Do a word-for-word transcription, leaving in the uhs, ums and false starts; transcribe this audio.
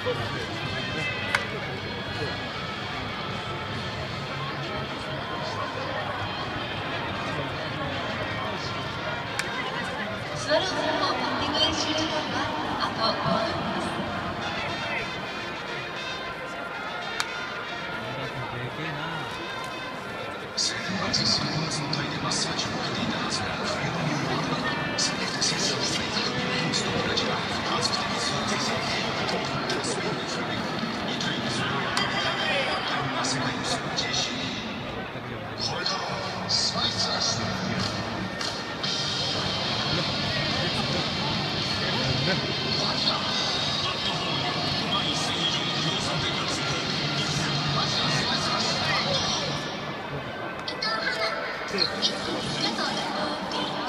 スワローズのバッティング練習時間はあとごふんです。 先月最後の状態でマッサージを受けていたはずが不要に思えた。その手先生をついたコースのブラジが熱くて水をついてトップのスペインに振るいにたいにするタイムが世界のする ジェーシー これだスパイスです。 伊藤花、いつもありがとう。